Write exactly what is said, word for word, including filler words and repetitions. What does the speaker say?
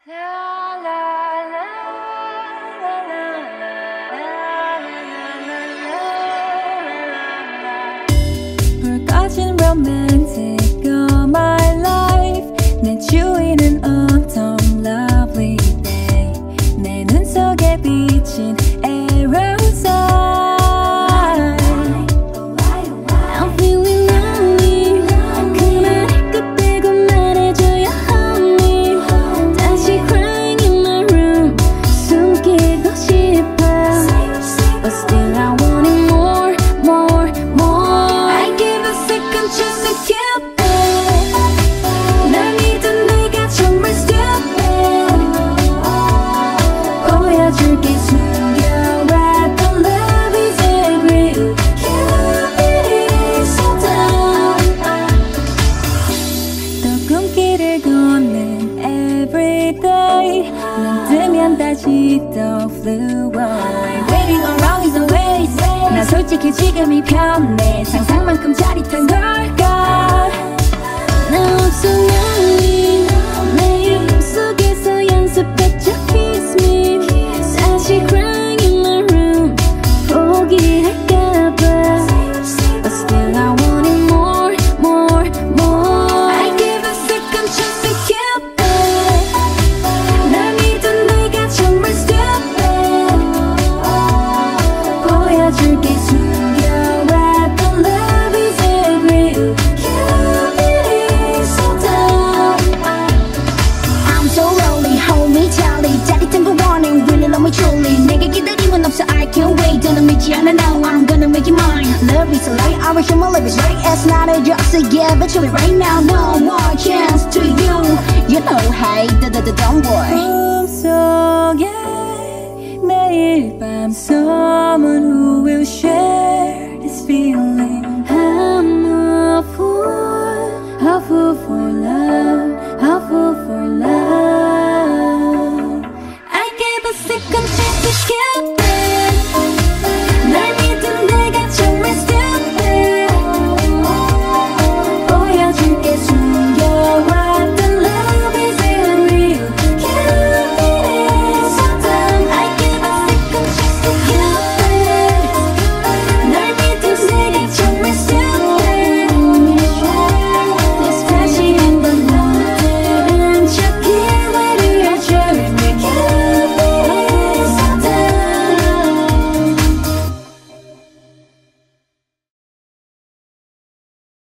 불꺼진 romantic all my life 내 주위는 autumn lovely day 내 눈 속에 비친 aerosol I'm feeling lonely 그만의 끝 대고 말해줘요 honey 다시 crying in my room 숨기고 싶어 But still I want it more, more, more I give a second chance to Cupid 날 믿은 내가 정말 stupid 보여줄게 숨겨왔던 love is real Cupid is so dumb 또 꿈길을 걷는 everyday 눈 뜨면 다시 또 flew away Waiting around is a waste 나 솔직히 지금이 편해 상상만큼 짜릿한 걸까 나 없으면 내 꿈속에서 연습했죠 kiss me 다시 crying in my room 포기할까봐 But still I want it more, more, more I give a second chance to Cupid 날 믿은 내가 정말 stupid 보여줄게 숨겨왔던 love is real Cupid is so dumb I'm so lonely, hold me tightly 짜릿한 거 warning, really love me truly 내게 기다림은 없어, I can't wait 너는 믿지 않아 now, I'm gonna make you mine Love is a light, I wish my love is right It's not a joke, so give it to me right now No more chance to you You know, hey, don't worry 꿈속에 매일 밤 someone who will share this feeling I'm a fool, a fool for love